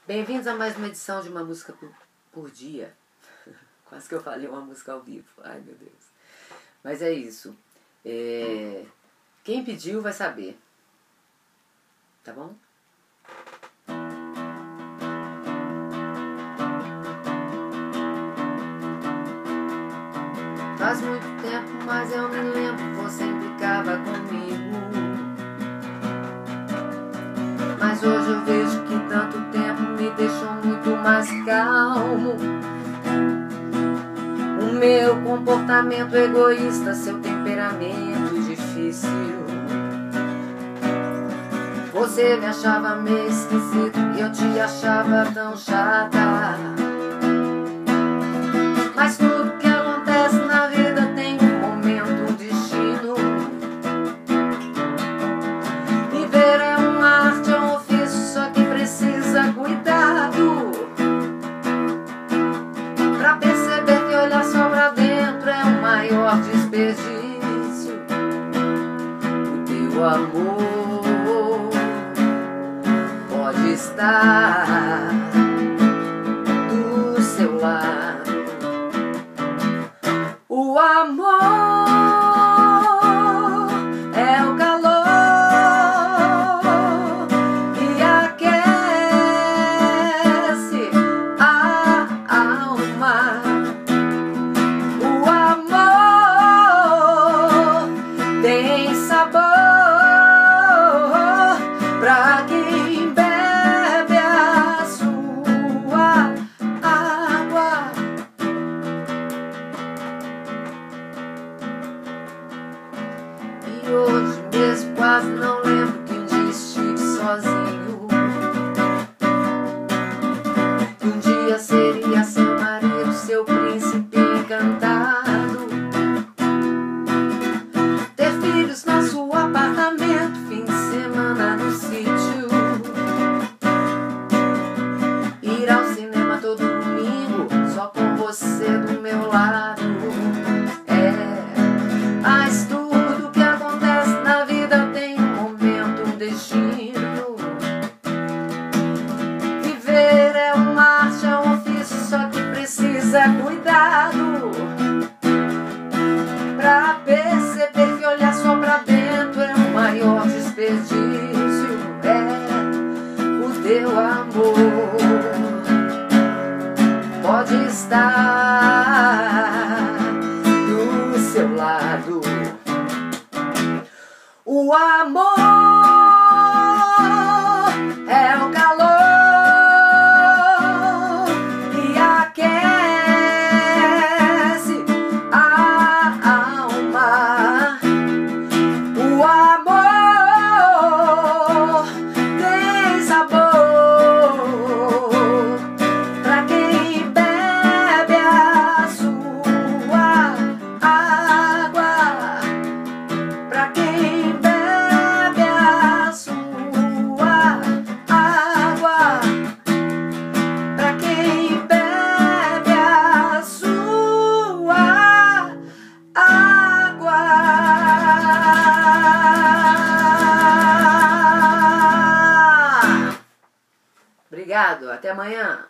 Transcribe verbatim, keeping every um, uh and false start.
Bem-vindos a mais uma edição de uma música por, por dia. Quase que eu falei uma música ao vivo. Ai, meu Deus. Mas é isso. É... Quem pediu vai saber. Tá bom? Faz muito tempo, mas eu me lembro, você implicava comigo. Mas hoje eu vejo que tanto tempo me deixou muito mais calmo. O meu comportamento egoísta, seu temperamento difícil. Você me achava meio esquisito e eu te achava tão chata. Mas tudo que acontece na vida tem um momento, um destino. Viver é uma arte, é um ofício, só que precisa cuidado. Pra perceber que olhar só pra dentro é o maior desperdício. O teu amor pode estar do seu lado. O amor é o calor que aquece a alma. O amor tem sabor pra quem bebe a sua água. E hoje mesmo quase não lembro que um dia estive sozinho. Que um dia seria seu marido, seu príncipe encantado. Ter filhos no seu apartamento, fim de semana no sítio. Ir ao cinema todo domingo, só com você do meu lado. É, mas tudo que acontece na vida tem um momento, um destino. Viver é uma arte, é um ofício, só que precisa cuidado. Pra perceber que olhar só pra dentro é o maior desperdício. É, o teu amor pode estar do seu lado. O amor é o calor que aquece a alma. O amor tem sabor pra quem bebe a sua água. Pra quem bebe a sua água. Pra quem bebe a sua água. Obrigado, até amanhã.